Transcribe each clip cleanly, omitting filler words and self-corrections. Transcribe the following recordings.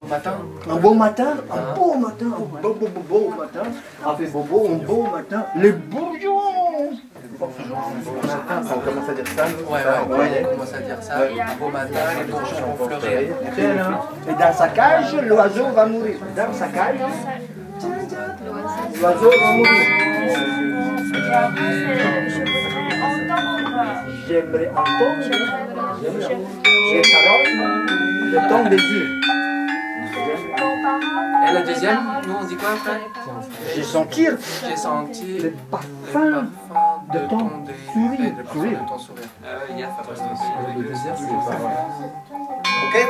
Matin. Un beau matin, un beau matin, un beau matin, a fait bobo, un beau matin, les bourgeons. On commence à dire ça. Ouais, on commence à dire ça. Un beau matin, les bourgeons vont fleurir. Et dans sa cage, l'oiseau va mourir. Dans sa cage, l'oiseau va mourir. J'aimerais entendre les paroles de ton désir. Et la deuxième, nous on dit quoi après? J'ai senti le parfum de ton sourire. Le désir, c'est les paroles. Ok,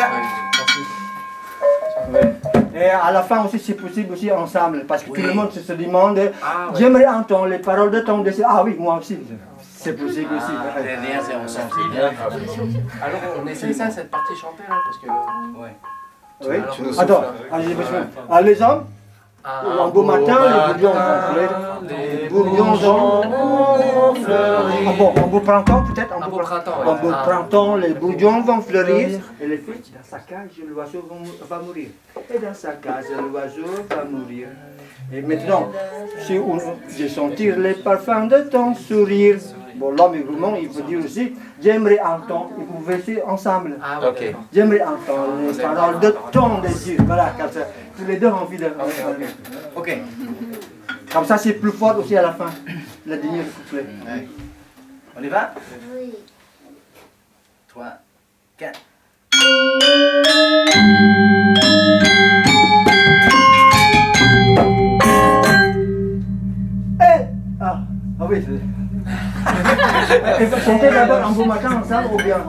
et à la fin aussi, c'est possible aussi ensemble, parce que tout le monde se demande, j'aimerais entendre les paroles de ton désir. Ah oui, moi aussi, c'est possible aussi. Les liens, c'est ensemble, c'est bien. Alors on essaye ça, cette partie chantée là, parce que... Ouais. Oui, attends, les hommes, un beau matin, les bourgeons vont fleurir. Un beau printemps peut-être, un beau printemps, les bourgeons vont fleurir. Et les filles, dans sa cage, l'oiseau va mourir. Et dans sa cage, l'oiseau va mourir. Et maintenant, si je sentir les parfums de ton sourire. Bon, l'homme gourmand, il peut dire aussi, j'aimerais entendre, et vous pouvez ensemble. Ah, ok. J'aimerais entendre les paroles de ton désir. Voilà, comme ça, tous les deux ont envie de... Ok. Comme ça, c'est plus fort aussi à la fin, le dernier couplet. Ouais. On y va? Oui. 3, 4. Ah oui, chantez d'abord un beau matin ensemble ou bien?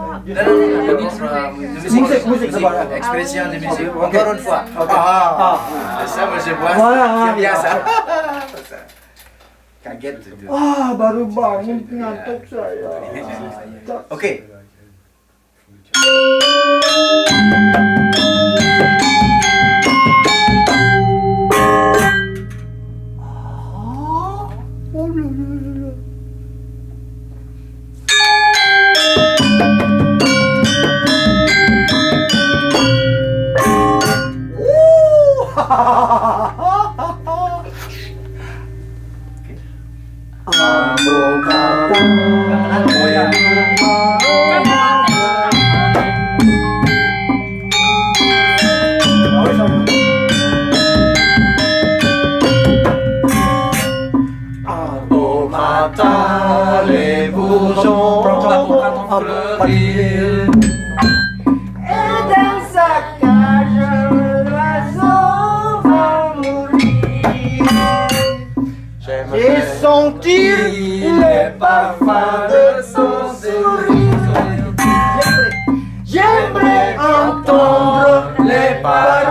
Musique d'abord. Expression de musique. Encore une fois. Ça, moi je vois. C'est bien ça. Kaget. Baru bangun ngantuk saya. Ok. Les bourgeons vont fleurir. Et dans sa cage, l'oiseau va mourir. J'ai senti les parfums de son sourire. J'aimerais entendre les paroles